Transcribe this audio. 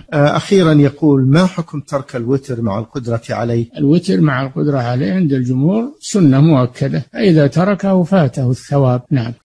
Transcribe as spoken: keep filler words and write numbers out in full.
أخيرا يقول: ما حكم ترك الوتر مع القدرة عليه؟ الوتر مع القدرة عليه عند الجمهور سنة مؤكدة، فإذا تركه فاته الثواب. نعم.